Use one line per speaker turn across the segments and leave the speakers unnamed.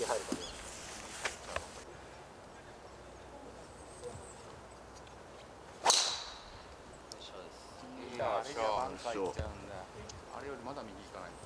あれよりまだ右行かないと。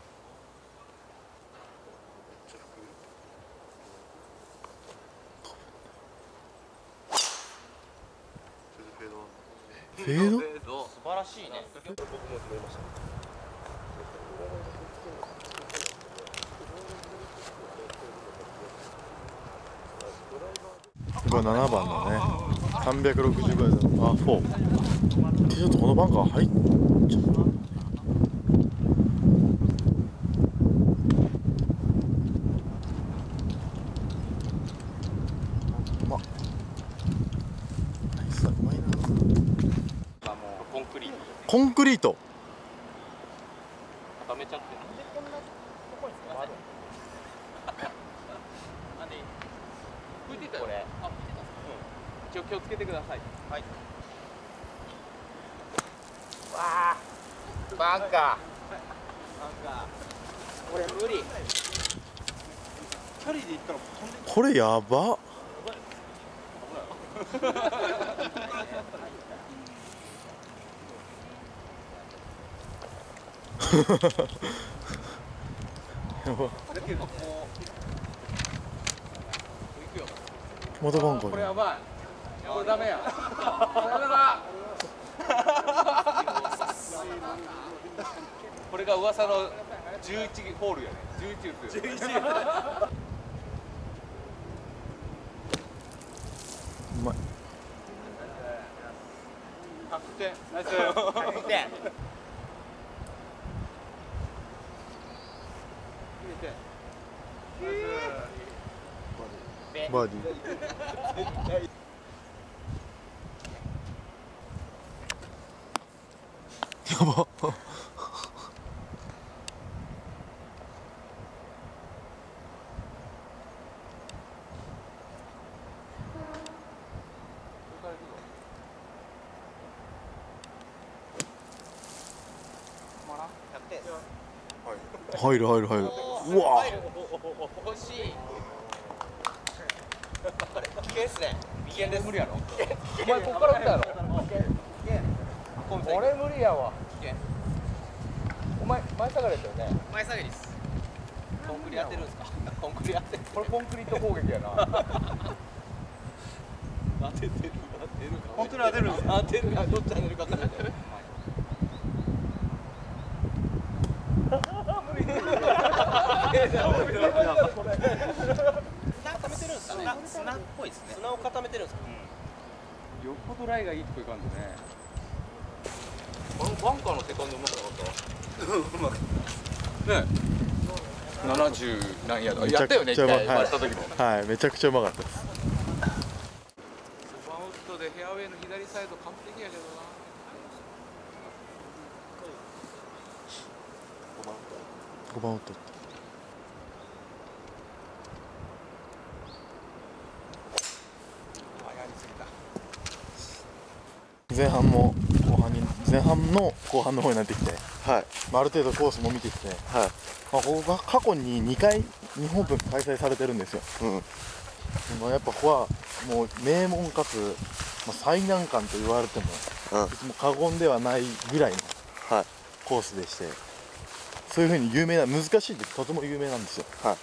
フェード？
素晴らしいね。
これ7番のね、365ヤードのパー4。ちょっとこのバンカー入っちゃう。うまっ。ナイスだ、うまいな。
コンクリート。
コンクリート。
固めちゃってる。なんでこんなとこにつかないの？なんで？拭いてたよ。これ。あ、拭いてた。うん。一応気をつけてください。はい。わあ。バンカー。バンカー。これ無理。チャリで行ったら飛んで。
これやば。やば。またバンカー。
これやばい。これダメや。ダメだ。これが噂の11ホールやね。11打つよ。
うまい。
100点。ナイス。
100点。
バーディー。やば。入る入る入る。うわ。
惜しい。危険っすね。危険です。無理やろ。
お前ここから来たやろ。俺無理やわ。
危険。
お前前下がりですよね。
前下げです。コンクリ当てるんですか。コンクリ当てる。
これコンクリート攻撃やな。
当ててる。当てる。
本当に当てるんですよ。
当てる。どっち当てるか分からない。固めてるんですかね。砂っぽいですね。砂を固めてるんですか。
よっぽどライがいいとこいかんとね。
このバンカーのセカンドうまくなかった。うまく。
ね。70何ヤード。
めちゃ
やったよね。
くちゃうまい。
一回した時も。
はい、めちゃくちゃうまかったです。
ソファーウッドでフェアウェイの左サイド完璧やけどな。
5番ウッド。前半も後半に前半の後半の方になってきて、はい、ある程度コースも見てきて、はい、ここが過去に2回日本オープン開催されてるんですよ。でもやっぱここはもう名門かつ、最難関と言われても、も過言ではないぐらいのコースでして、そういうふうに有名な難しいってとても有名なんですよ。はい、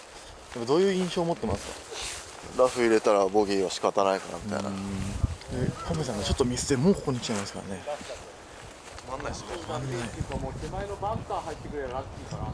どういう印象を持ってますか？
ラフ入れたらボギーは仕方ないかなみたいな。
パメさんがちょっとミスでもうここに来ちゃいますからね。
止まんないですね。
止まんない。もう手前のバンカー入ってくれるラッキーかな。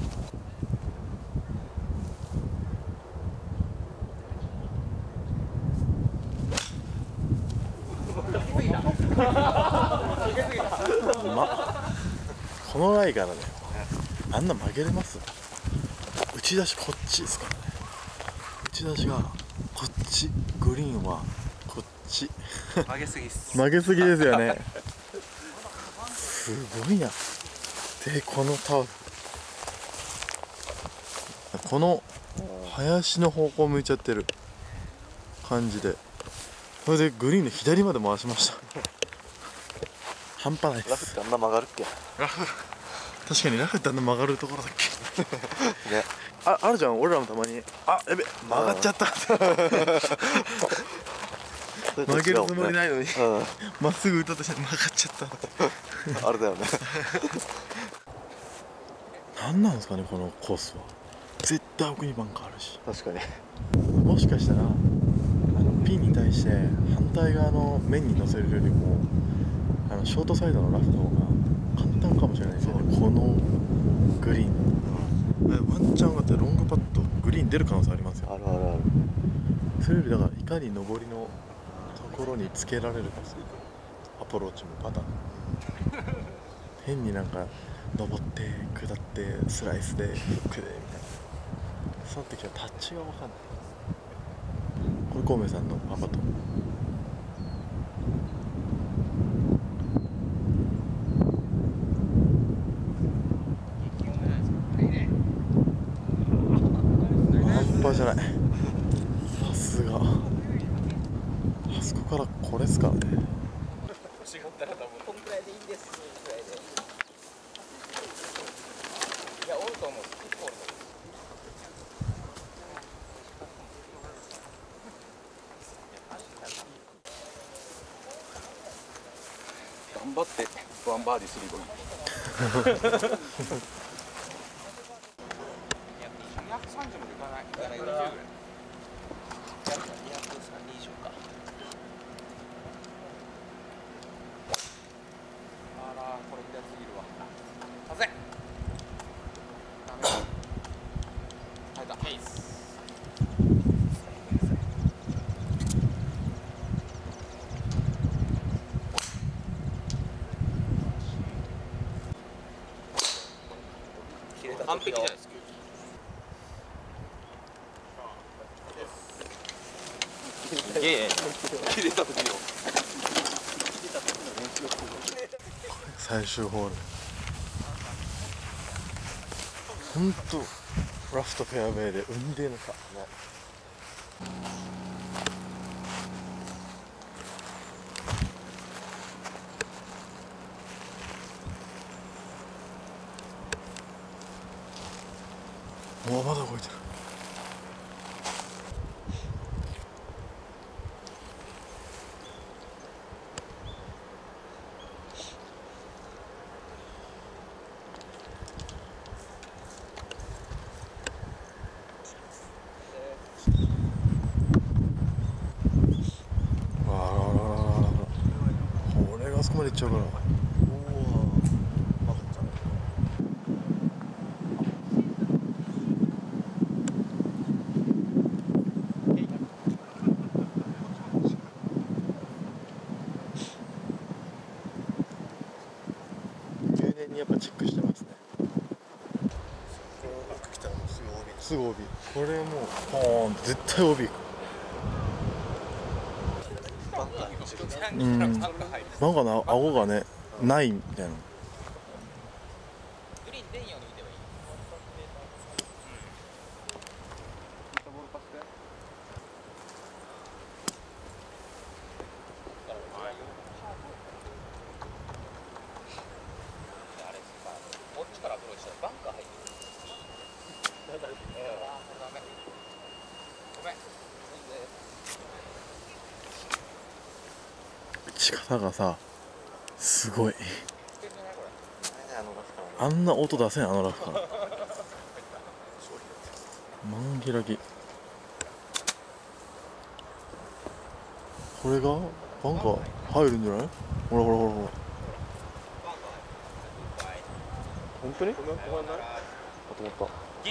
うまっ。このライからね、あんな曲げれます？打ち出しこっちですからね。打ち出しがこっち、グリーンはこっち。
曲げすぎっす。
曲げすぎですよね。すごいな。でこのタオル、この林の方向向いちゃってる感じで、それでグリーンの左まで回しました。半端ないです。
ラフってあんな曲がるっけ？
確かにラフってあんな曲がるところだっけ
ね。
あるじゃん、俺らもたまにあやべ曲がっちゃった曲げるつもりないのにまっすぐ打ったとして曲がっちゃった
あれだよね。
何なんですかねこのコースは。絶対奥にバンカーあるし、
確かに。
もしかしたらピンに対して反対側の面に乗せるよりもショートサイドのラフの方が簡単かもしれないですよね。このグリーン、ワンチャンがあってロングパットグリーン出る可能性ありますよ。
あるあるある。
それよりだからいかに上りのところにつけられるかですよ。アプローチもパターン変になんか上って下ってスライスでフックでみたいな、そうなってきたらタッチが分かんない。これ孔明さんのパパと半端じゃない。さすがあそこからこれっすからね。
違ったら多分こんくらいでいいですくらいで。いやおると思う。結構おると思う。
頑張ってワンバーディースリーボギー。230もいかない。220ぐらい。
230か。
あらこれ痛すぎるわ。風。ダメ。入った。ケイス。完璧じゃないですか。すげえ切れた時の
最終ホールほんとラフとフェアウェイで運んでるのかね。おおまだ動いてる。わあらららららこれがあそこまでいっちゃうから。入念にやっぱチェックしてますね。
奥来たらもうすぐ OB です。
すぐ OB。これもうポーン絶対 OB 行く。
バンカーに落ちる。
うんなんかな顎がねないみたいな。
グリーン出んように打てばいい。あれさ、こっちからアプローチしたらバンカー入ってる。ダメ。ごめん。
打ち方がさすごい。
あのラフから
あんな音出せんあのラフから。満開き。これがバンカー入るんじゃない？ほらほらほらほら。本当に？
止まんない？止まった。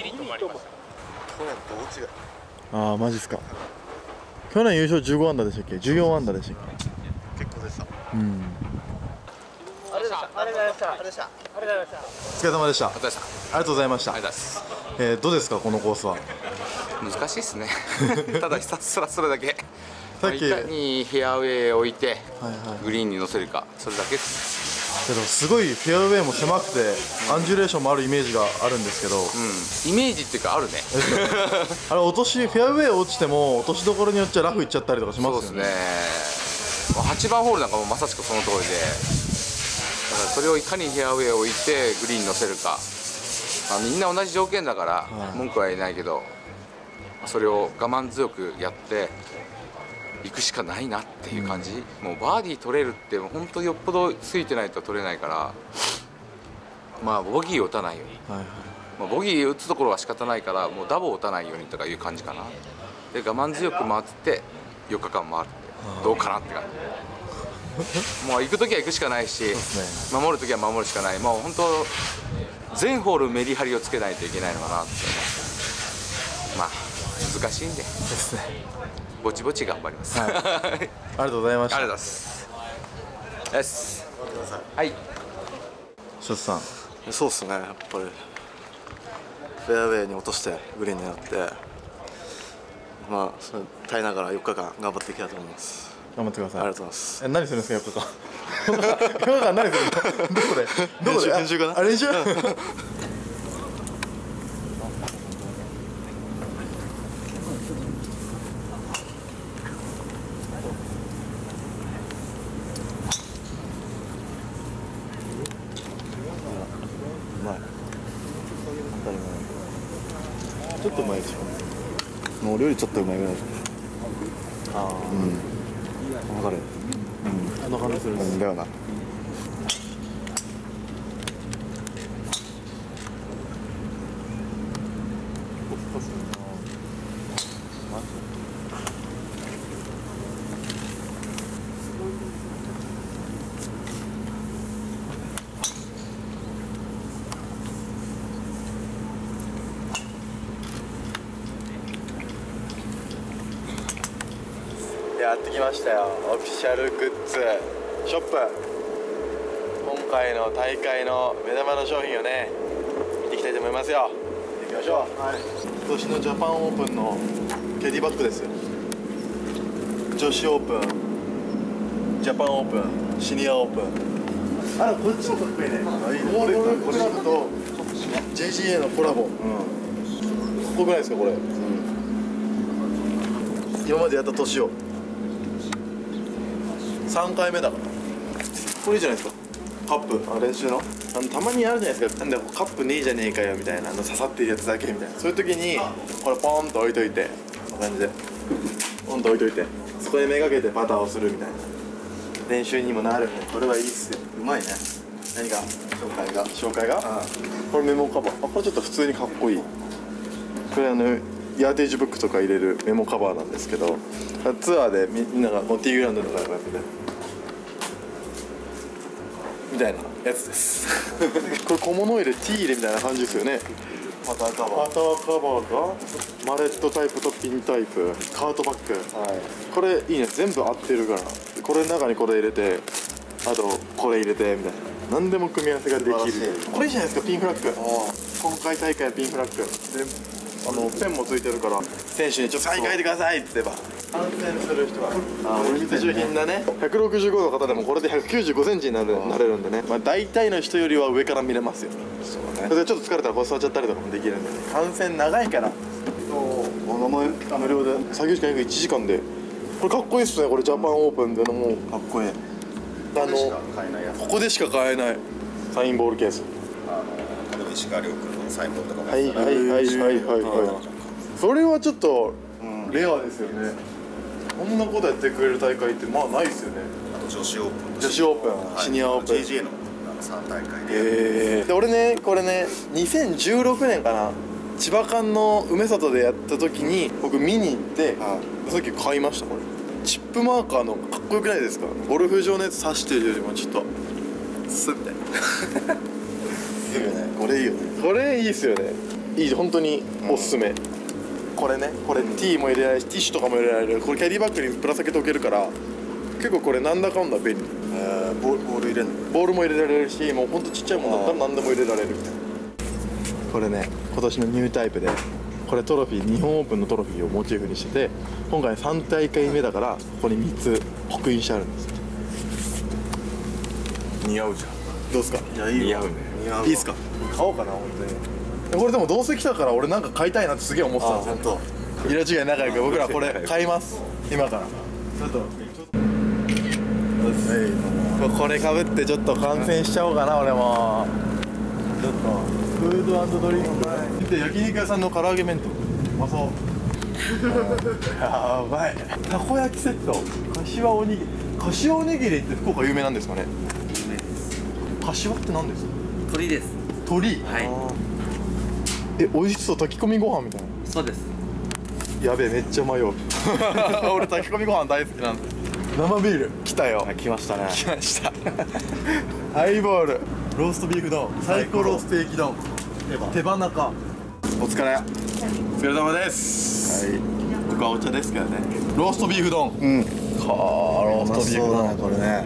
ギリ止まりました。
去年と大違い。
ああマジっすか。去年優勝15アンダーでしたっけ？14アンダーでしたっ
結構でした。
け？うん。
ありがとうございました。ありがとうございました。ありがとうございました。
お疲れ様でした。あ
お疲れ様でした。
りがとうございました。
ありがとうございます。
どうですかこのコースは？
難しいですね。ただひたすらそれだけ。
さっき
いかにフェアウェイを置いて
はいはい。
グリーンに乗せるか、それだけです。
けどすごいフェアウェイも狭くてアンジュレーションもあるイメージがあるんですけど、
イメージっていうかあるね。
あれ落としフェアウェイ落ちても落としどころによっちゃラフ行っちゃったりとかしま
そう
すよね。
ですね。8番ホールなんかもまさしくその通りで、
それをいかにフェアウェイを置いてグリーンに乗せるか、みんな同じ条件だから文句は言えないけど、それを我慢強くやっていくしかないなっていう感じ。もうバーディー取れるって本当よっぽどついてないと取れないから、ボギーを打たないように、ボギー打つところは仕方ないから、もうダボを打たないようにとかいう感じかな。で我慢強く回って4日間回ってどうかなって感じ。もう行く時は行くしかないし、守る時は守るしかない。もう本当全ホールメリハリをつけないといけないのかなって思う。難しいんでぼちぼち頑張ります。
ありがとうございました。
ありがとうございます。よし、はい。
ショツさん、
そうっすね、やっぱりフェアウェイに落としてグリーンになって、それ耐えながら4日間頑張っていきたいと思います。
頑張ってください。
ありがとうございます。
何するんですか、4日間。4日間何するの？どこで？
練習かな？
練習？ちょっとうまいでしょ。もう俺よりちょっとうまいぐらいでしょ。分かる。あの感じするんだよな。やってきましたよ、オフィシャルグッズショップ。今回の大会の目玉の商品をね、見ていきたいと思いますよ。行きましょう。はい、今年のジャパンオープンのキャディバッグですよ。女子オープン、ジャパンオープン、シニアオープン。こっちもかっこいいね。ゴールドクラブと JGA のコラボ、かっこよくないですかこれ。今までやった年を3回目だから。これいいじゃないですか、カップ。練習のたまにあるじゃないですか、なんでカップねえじゃねえかよみたいな、刺さってるやつだけみたいな、そういう時にこれポンと置いといて、こんな感じでポンと置いといて、そこでめがけてパターをするみたいな練習にもなるんで、これはいいっすよ。うまいね。何が紹介がこれメモカバー。これちょっと普通にかっこいい。これヤーテージブックとか入れるメモカバーなんですけど、ツアーでみんながティーグラウンドとかやっててみたいなやつですこれ小物入れ、ティー入れみたいな感じですよね。パターカバーがマレットタイプとピンタイプ、カートバッグ、これいいね、全部合ってるから。これの中にこれ入れて、あとこれ入れてみたいな、何でも組み合わせができる。これいいじゃないですか、ピンフラッグ。今回大会のピンフラッグでペンもついてるから、選手にちょっとサイン書いてくださいって言えば観戦する人は必需品だね。165の方でもこれで195センチになれるんでね、大体の人よりは上から見れますよ。そうね。それでちょっと疲れたらこう座っちゃったりとかもできるんでね。観戦長いから無料で作業時間約1時間で、これかっこいいっすね。これジャパンオープンでのもうかっこいい。ここでしか買えないサインボールケース。
石川遼君のサインボールとかも。
はい。それはちょっとレアですよね。こんなことやってくれる大会ってないですよね。
あと女子オープン、
シニアオープン、
JGA の3大会で。
で俺ね、これね2016年かな、千葉館の梅里でやった時に僕見に行って、さっき買いました。これチップマーカーのかっこよくないですか。ゴルフ場のやつ刺してるよりもちょっとスッみたいないいよね。これいいよね。これいいっすよね。いい、本当におすすめ。これね、これティーも入れられるし、ティッシュとかも入れられる。これキャディバッグにぶら下げておけるから、結構これなんだかんだ便利。ボール入れるの？ボールも入れられるし、もうほんとちっちゃいもんだったら何でも入れられるみたいな。これね、今年のニュータイプで、これトロフィー、日本オープンのトロフィーをモチーフにしてて、今回3大会目だからここに3つ刻印してあるんです。似合うじゃん。どうすか？いや、いいよ。似合うね。いいっすか？買おうかな、本当に。これでもどうせ来たから俺なんか買いたいなってすげえ思ってたんですよ。色違い仲良く僕らこれ買います今から。ちょっとこれかぶってちょっと観戦しちゃおうかな俺も。ちょっとフード&ドリンクで焼肉屋さんの唐揚げ弁当うまそうやばい。たこ焼きセット、柏おにぎり。柏おにぎりって福岡有名なんですかね。柏って何ですか。
鳥です。
鳥。
は
美味しそう。炊き込みご飯みたいな。
そうです。
やべえ、めっちゃ迷う俺炊き込みご飯大好きなんで。生ビール来たよ。来ましたね。来ましたハイボール、ローストビーフ丼、サイコロステーキ丼、手羽中。お疲れ様です。はい、僕はお茶ですからね。ローストビーフ丼。ローストビーフ丼これね、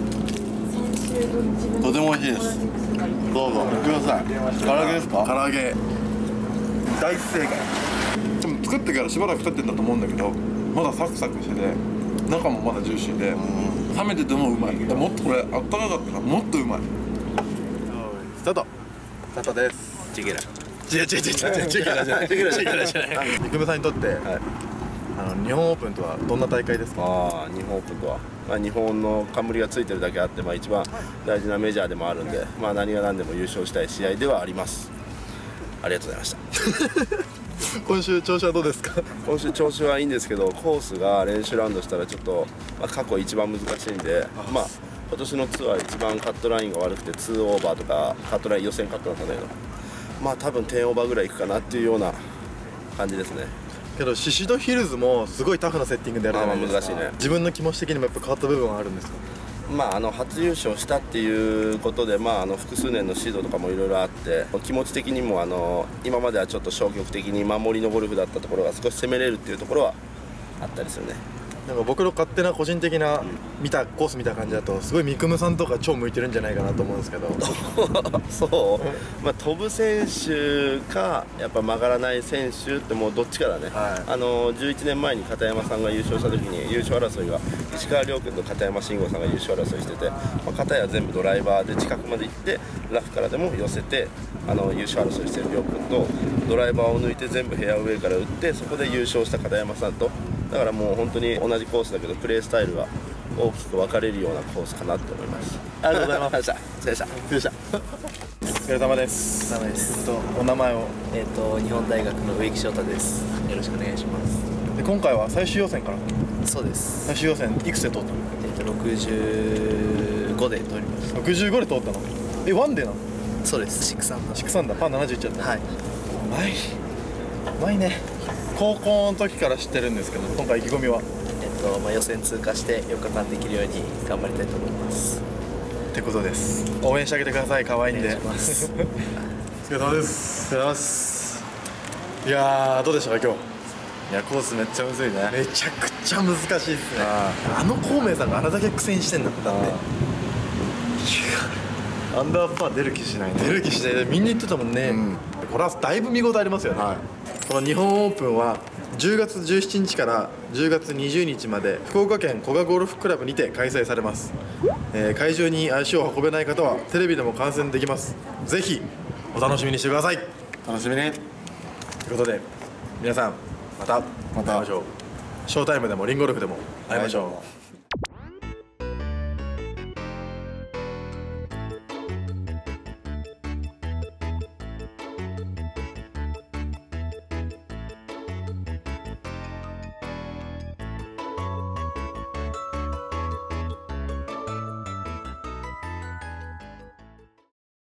とても美味しいです。どうぞください。唐揚げですか。唐揚げ大正解。でも作ってからしばらく経ってんだと思うんだけど、まだサクサクしてて中もまだジューシーで、冷めててもうまい。もっとこれあったかかったらもっとうまい。スタート。スタートです。
チゲラ。
違うチゲラじゃない。チゲラじゃない。三雲さんにとって、日本オープンとはどんな大会ですか。
日本オープンとは、日本の冠がついてるだけあって、一番大事なメジャーでもあるんで、何が何でも優勝したい試合ではあります。ありがとうございました
今週調子はどうですか。
今週調子はいいんですけど、コースが練習ラウンドしたらちょっと、過去一番難しいんで、今年のツアー一番カットラインが悪くて2オーバーとかカットライン予選カットだったんだけど、多分10オーバーぐらいいくかなっていうような感じですね。
けどシシドヒルズもすごいタフなセッティングでやるじゃないですか。
難しいね。
自分の気持ち的にもやっぱ変わった部分はあるんですか。
初優勝したっていうことで、複数年のシードとかもいろいろあって、気持ち的にも今まではちょっと消極的に守りのゴルフだったところが少し攻めれるっていうところはあったりするね。
なんか僕の勝手な個人的なコース見た感じだと、すごい三雲さんとか超向いてるんじゃないかなと思うんですけど
そう、飛ぶ選手かやっぱ曲がらない選手ってもうどっちかだね。11年前に片山さんが優勝した時に優勝争いが石川遼君と片山慎吾さんが優勝争いしてて、片や全部ドライバーで近くまで行ってラフからでも寄せて優勝争いしてる遼君と、ドライバーを抜いて全部フェアウェイから打ってそこで優勝した片山さんと、だからもう本当に同じコースだけどプレースタイルが大きく分かれるようなコースかなと思います。
ありがとうございます。
失礼した。
お疲れ様です。
お疲れ様です。
お名前を。
日本大学の植木翔太です。よろしくお願いします。
で今回は最終予選から。
そうです。
最終予選いくつで通ったの。
65で通りました。
65で通ったの。ワンデーなの。
そうです。6アンダー。
6アンダー、パー71ちゃった。
はい。
うまいね。高校の時から知ってるんですけど、今回意気込みは。
予選通過して4日間できるように頑張りたいと思います。
ってことです。応援してあげてください。可愛いんで。
お願いします。
お疲れ様です。
お疲れ様です。
いやー、どうでしたか今日。
いや、コースめっちゃむずいね。
めちゃくちゃ難しいですね。孔明さんがあれだけ苦戦してんだって。
アンダーパー出る気しないね。
出る気しないでみんな言ってたもんね。これはだいぶ見応えありますよね。この日本オープンは10月17日から10月20日まで福岡県古賀ゴルフクラブにて開催されます。会場に足を運べない方はテレビでも観戦できます。ぜひお楽しみにしてください。
楽しみに。
ということで皆さんまた会いましょう。ショータイムでもリンゴルフでも会いましょう。